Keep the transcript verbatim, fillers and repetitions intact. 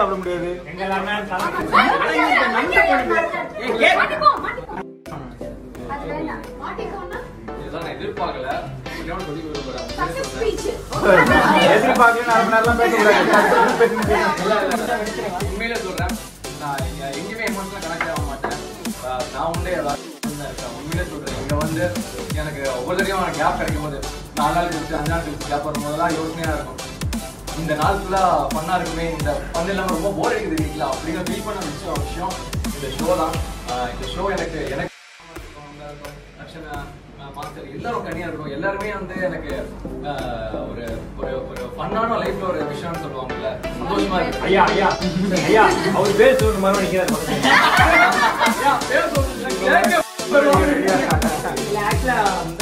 சாப்பிட முடியாது. எதிர்பார்க்கல உண்மையில சொல்றேன், நான் எங்கேயுமே எமோஷனலா கனெக்ட் ஆக மாட்டேன். நான் உண்டே இருக்கேன். உண்மையிலே சொல்றேன், இங்க வந்து எனக்கு ஒவ்வொரு தடையும் கேப் கிடைக்கும் போது நாலு நாள் கழிச்சு அஞ்சு நாள் கழிச்சு கேப் வரும் போதெல்லாம் யோசனையா இருக்கும். இந்த நாள் ஃபுல்லா பண்ணா இருக்குமே, இந்த பண்ண இல்லாம ரொம்ப போர் அடிக்குது வீட்டில் அப்படிங்கிற ஃபீல் பண்ண விஷயம் விஷயம் இந்த ஷோ தான். இந்த ஷோ எனக்கு எனக்கு மாஸ்டர் எல்லாரும் கனியா இருக்கும். எல்லாருமே வந்து எனக்கு ஒரு ஒரு ஒரு ஃபன்னான லைஃப்ல ஒரு விஷயம்னு சொல்லுவாங்கல்ல, சந்தோஷமா இருக்கு. ஐயா ஐயா ஐயா அவர் பேர் சொல்ற மாதிரி நிக்கிறாரு. பேர் சொல்லுங்க.